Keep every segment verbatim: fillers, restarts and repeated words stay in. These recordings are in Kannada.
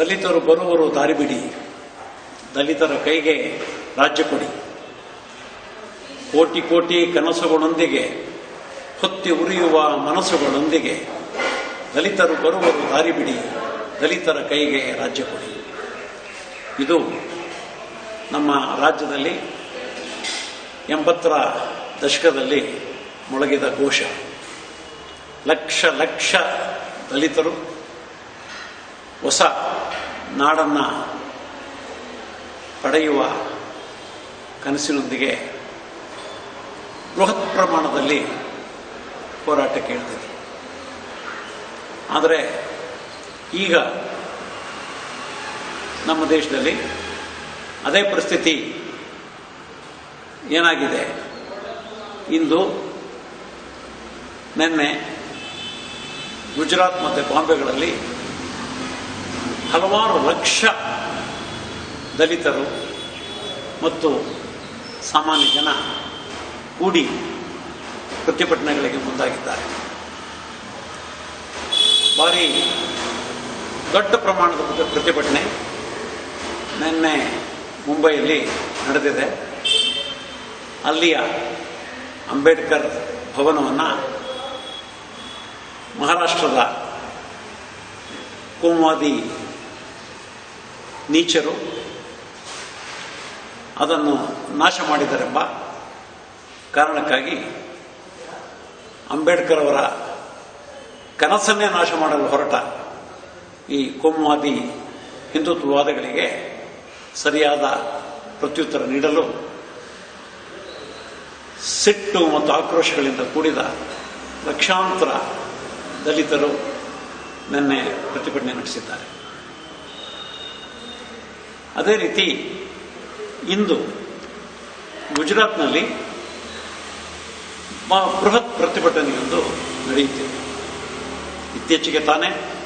ದಲಿತರು ಬರುವರು ದಾರಿ ಬಿಡಿ, ದಲಿತರ ಕೈಗೆ ರಾಜ್ಯ ಕೊಡಿ. ಕೋಟಿ ಕೋಟಿ ಕನಸುಗಳೊಂದಿಗೆ ಹೊತ್ತಿ ಉರಿಯುವ ಮನಸ್ಸುಗಳೊಂದಿಗೆ ದಲಿತರು ಬರುವರು ದಾರಿ ಬಿಡಿ, ದಲಿತರ ಕೈಗೆ ರಾಜ್ಯ ಕೊಡಿ. ಇದು ನಮ್ಮ ರಾಜ್ಯದಲ್ಲಿ ಎಂಬತ್ತರ ದಶಕದಲ್ಲಿ ಮೊಳಗಿದ ಘೋಷ. ಲಕ್ಷ ಲಕ್ಷ ದಲಿತರು ಹೊಸ ನಾಡನ್ನು ಪಡೆಯುವ ಕನಸಿನೊಂದಿಗೆ ಬೃಹತ್ ಪ್ರಮಾಣದಲ್ಲಿ ಹೋರಾಟಕ್ಕೆ ಇಳಿದಿದೆ. ಆದರೆ ಈಗ ನಮ್ಮ ದೇಶದಲ್ಲಿ ಅದೇ ಪರಿಸ್ಥಿತಿ ಏನಾಗಿದೆ. ಇಂದು ನಿನ್ನೆ ಗುಜರಾತ್ ಮತ್ತು ಬಾಂಬೆಗಳಲ್ಲಿ ಹಲವಾರು ಲಕ್ಷ ದಲಿತರು ಮತ್ತು ಸಾಮಾನ್ಯ ಜನ ಕೂಡಿ ಪ್ರತಿಭಟನೆಗಳಿಗೆ ಮುಂದಾಗಿದ್ದಾರೆ. ಭಾರಿ ದೊಡ್ಡ ಪ್ರಮಾಣದ ಪ್ರತಿಭಟನೆ ನಿನ್ನೆ ಮುಂಬೈಯಲ್ಲಿ ನಡೆದಿದೆ. ಅಲ್ಲಿಯ ಅಂಬೇಡ್ಕರ್ ಭವನವನ್ನು ಮಹಾರಾಷ್ಟ್ರದ ಕೋಮುವಾದಿ ನೀಚರು ಅದನ್ನು ನಾಶ ಮಾಡಿದರೆಂಬ ಕಾರಣಕ್ಕಾಗಿ ಅಂಬೇಡ್ಕರ್ ಅವರ ಕನಸನ್ನೇ ನಾಶ ಮಾಡಲು ಹೊರಟ ಈ ಕೋಮುವಾದಿ ಹಿಂದುತ್ವವಾದಗಳಿಗೆ ಸರಿಯಾದ ಪ್ರತ್ಯುತ್ತರ ನೀಡಲು ಸಿಟ್ಟು ಮತ್ತು ಆಕ್ರೋಶಗಳಿಂದ ಕೂಡಿದ ಲಕ್ಷಾಂತರ ದಲಿತರು ನಿನ್ನೆ ಪ್ರತಿಭಟನೆ ನಡೆಸಿದ್ದಾರೆ. ಅದೇ ರೀತಿ ಇಂದು ಗುಜರಾತ್ನಲ್ಲಿ ಬೃಹತ್ ಪ್ರತಿಭಟನೆಯೊಂದು ನಡೆಯುತ್ತಿದೆ. ಇತ್ತೀಚೆಗೆ ತಾನೇ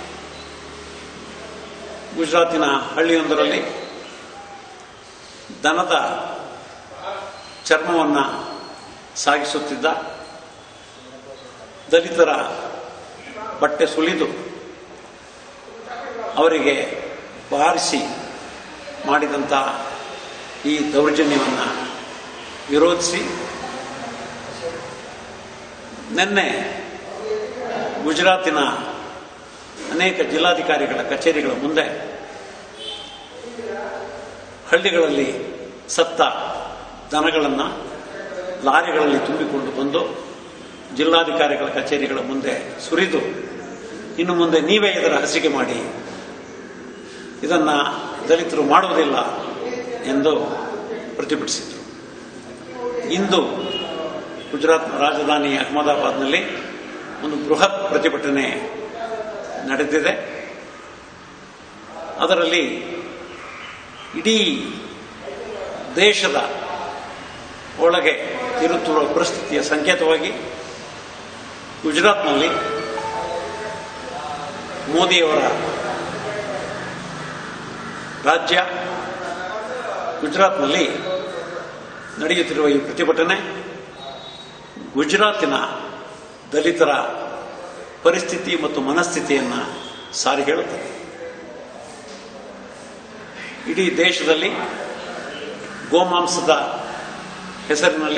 ಗುಜರಾತಿನ ಹಳ್ಳಿಯೊಂದರಲ್ಲಿ ದನದ ಚರ್ಮವನ್ನು ಸಾಗಿಸುತ್ತಿದ್ದ ದಲಿತರ ಬಟ್ಟೆ ಸುಲಿದು ಅವರಿಗೆ ಬಾರಿಸಿ ಮಾಡಿದಂಥ ಈ ದೌರ್ಜನ್ಯವನ್ನು ವಿರೋಧಿಸಿ ನಿನ್ನೆ ಗುಜರಾತಿನ ಅನೇಕ ಜಿಲ್ಲಾಧಿಕಾರಿಗಳ ಕಚೇರಿಗಳ ಮುಂದೆ ಹಳ್ಳಿಗಳಲ್ಲಿ ಸತ್ತ ದನಗಳನ್ನು ಲಾರಿಗಳಲ್ಲಿ ತುಂಬಿಕೊಂಡು ಬಂದು ಜಿಲ್ಲಾಧಿಕಾರಿಗಳ ಕಚೇರಿಗಳ ಮುಂದೆ ಸುರಿದು ಇನ್ನು ಮುಂದೆ ನೀವೇ ಇದರ ಹಸಿಗೆ ಮಾಡಿ, ಇದನ್ನು ದಲಿತರು ಮಾಡುವುದಿಲ್ಲ ಎಂದು ಪ್ರತಿಭಟಿಸಿದರು. ಇಂದು ಗುಜರಾತ್ ರಾಜಧಾನಿ ಅಹಮದಾಬಾದ್ನಲ್ಲಿ ಒಂದು ಬೃಹತ್ ಪ್ರತಿಭಟನೆ ನಡೆದಿದೆ. ಅದರಲ್ಲಿ ಇಡೀ ದೇಶದ ಒಳಗೆ ತಿರುತ್ತಿರುವ ಪರಿಸ್ಥಿತಿಯ ಸಂಕೇತವಾಗಿ ಗುಜರಾತ್ನಲ್ಲಿ ಮೋದಿಯವರ ರಾಜ್ಯ ಗುಜರಾತ್ನಲ್ಲಿ ನಡೆಯುತ್ತಿರುವ ಈ ಪ್ರತಿಭಟನೆ ಗುಜರಾತಿನ ದಲಿತರ ಪರಿಸ್ಥಿತಿ ಮತ್ತು ಮನಸ್ಥಿತಿಯನ್ನು ಸಾರಿ ಹೇಳುತ್ತದೆ. ಇಡೀ ದೇಶದಲ್ಲಿ ಗೋಮಾಂಸದ ಹೆಸರಿನಲ್ಲಿ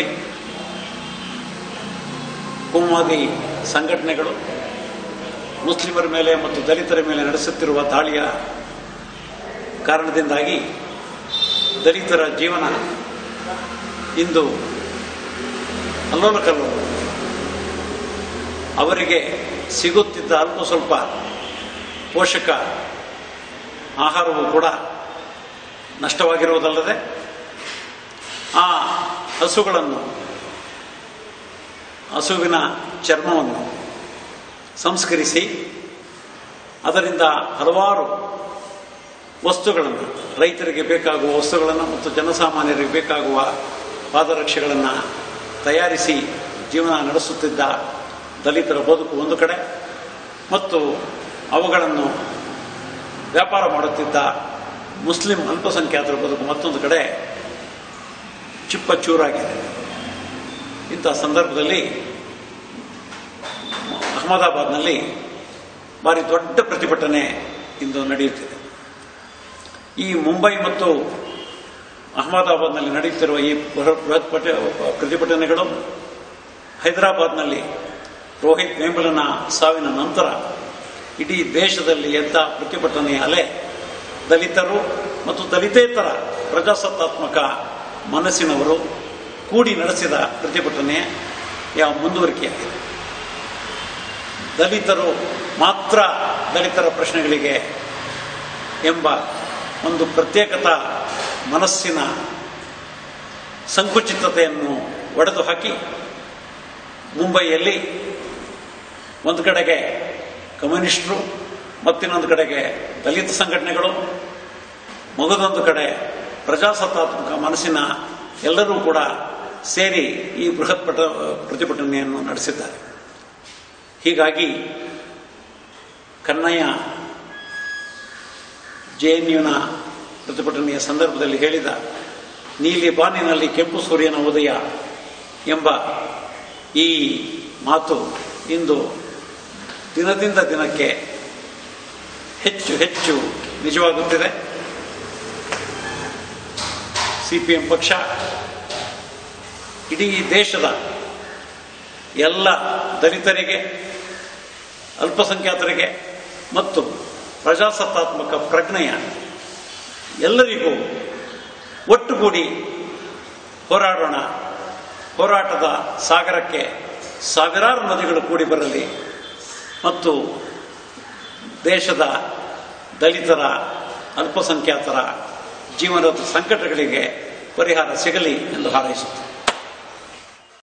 ಕೋಮುವಾದಿ ಸಂಘಟನೆಗಳು ಮುಸ್ಲಿಮರ ಮೇಲೆ ಮತ್ತು ದಲಿತರ ಮೇಲೆ ನಡೆಸುತ್ತಿರುವ ದಾಳಿಯ ಕಾರಣದಿಂದಾಗಿ ದಲಿತರ ಜೀವನ ಇಂದು ಅಲ್ಲೋಲಕಲ್ಲೋಲ. ಅವರಿಗೆ ಸಿಗುತ್ತಿದ್ದ ಅಲ್ಪ ಸ್ವಲ್ಪ ಪೋಷಕ ಆಹಾರವೂ ಕೂಡ ನಷ್ಟವಾಗಿರುವುದಲ್ಲದೆ ಆ ಹಸುಗಳನ್ನು ಹಸುವಿನ ಚರ್ಮವನ್ನು ಸಂಸ್ಕರಿಸಿ ಅದರಿಂದ ಹಲವಾರು ವಸ್ತುಗಳನ್ನು, ರೈತರಿಗೆ ಬೇಕಾಗುವ ವಸ್ತುಗಳನ್ನು ಮತ್ತು ಜನಸಾಮಾನ್ಯರಿಗೆ ಬೇಕಾಗುವ ಪಾದರಕ್ಷೆಗಳನ್ನು ತಯಾರಿಸಿ ಜೀವನ ನಡೆಸುತ್ತಿದ್ದ ದಲಿತರ ಬದುಕು ಒಂದು ಕಡೆ, ಮತ್ತು ಅವುಗಳನ್ನು ವ್ಯಾಪಾರ ಮಾಡುತ್ತಿದ್ದ ಮುಸ್ಲಿಂ ಅಲ್ಪಸಂಖ್ಯಾತರ ಬದುಕು ಮತ್ತೊಂದು ಕಡೆ ಚಿಪ್ಪಚೂರಾಗಿದೆ. ಇಂಥ ಸಂದರ್ಭದಲ್ಲಿ ಅಹಮದಾಬಾದ್ನಲ್ಲಿ ಭಾರಿ ದೊಡ್ಡ ಪ್ರತಿಭಟನೆ ಇಂದು ನಡೆಯುತ್ತಿದೆ. ಈ ಮುಂಬೈ ಮತ್ತು ಅಹಮದಾಬಾದ್ನಲ್ಲಿ ನಡೆಯುತ್ತಿರುವ ಈ ಬೃಹತ್ ಪ್ರತಿಭಟನೆಗಳು, ಹೈದರಾಬಾದ್ನಲ್ಲಿ ರೋಹಿತ್ ವೇಮುಲನ ಸಾವಿನ ನಂತರ ಇಡೀ ದೇಶದಲ್ಲಿ ಎದ್ದ ಪ್ರತಿಭಟನೆಯ ಅಲೆ ದಲಿತರು ಮತ್ತು ದಲಿತೇತರ ಪ್ರಜಾಸತ್ತಾತ್ಮಕ ಮನಸ್ಸಿನವರು ಕೂಡಿ ನಡೆಸಿದ ಪ್ರತಿಭಟನೆಯ ಮುಂದುವರಿಕೆಯಾಗಿದೆ. ದಲಿತರು ಮಾತ್ರ ದಲಿತರ ಪ್ರಶ್ನೆಗಳಿಗೆ ಎಂಬ ಒಂದು ಪ್ರತ್ಯೇಕತಾ ಮನಸ್ಸಿನ ಸಂಕುಚಿತತೆಯನ್ನು ಒಡೆದು ಹಾಕಿ ಮುಂಬೈಯಲ್ಲಿ ಒಂದು ಕಡೆಗೆ ಕಮ್ಯುನಿಸ್ಟರು, ಮತ್ತಿನ್ನೊಂದು ಕಡೆಗೆ ದಲಿತ ಸಂಘಟನೆಗಳು, ಮಗದೊಂದು ಕಡೆ ಪ್ರಜಾಸತ್ತಾತ್ಮಕ ಮನಸ್ಸಿನ ಎಲ್ಲರೂ ಕೂಡ ಸೇರಿ ಈ ಬೃಹತ್ ಪಟ ಪ್ರತಿಭಟನೆಯನ್ನು ನಡೆಸಿದ್ದಾರೆ. ಹೀಗಾಗಿ ಕನ್ನಯ್ಯ ಜೆ ಎನ್ ಯುನ ಪ್ರತಿಭಟನೆಯ ಸಂದರ್ಭದಲ್ಲಿ ಹೇಳಿದ ನೀಲಿ ಬಾನಿನಲ್ಲಿ ಕೆಂಪು ಸೂರ್ಯನ ಉದಯ ಎಂಬ ಈ ಮಾತು ಇಂದು ದಿನದಿಂದ ದಿನಕ್ಕೆ ಹೆಚ್ಚು ಹೆಚ್ಚು ನಿಜವಾಗುತ್ತಿದೆ. ಸಿ ಪಿ ಎಂ ಪಕ್ಷ ಇಡೀ ದೇಶದ ಎಲ್ಲ ದಲಿತರಿಗೆ, ಅಲ್ಪಸಂಖ್ಯಾತರಿಗೆ ಮತ್ತು ಪ್ರಜಾಸತ್ತಾತ್ಮಕ ಪ್ರಜ್ಞೆಯ ಎಲ್ಲರಿಗೂ ಒಟ್ಟುಗೂಡಿ ಹೋರಾಡೋಣ. ಹೋರಾಟದ ಸಾಗರಕ್ಕೆ ಸಾವಿರಾರು ನದಿಗಳು ಕೂಡಿ ಬರಲಿ ಮತ್ತು ದೇಶದ ದಲಿತರ, ಅಲ್ಪಸಂಖ್ಯಾತರ ಜೀವನದ ಸಂಕಟಗಳಿಗೆ ಪರಿಹಾರ ಸಿಗಲಿ ಎಂದು ಹಾರೈಸುತ್ತೇನೆ.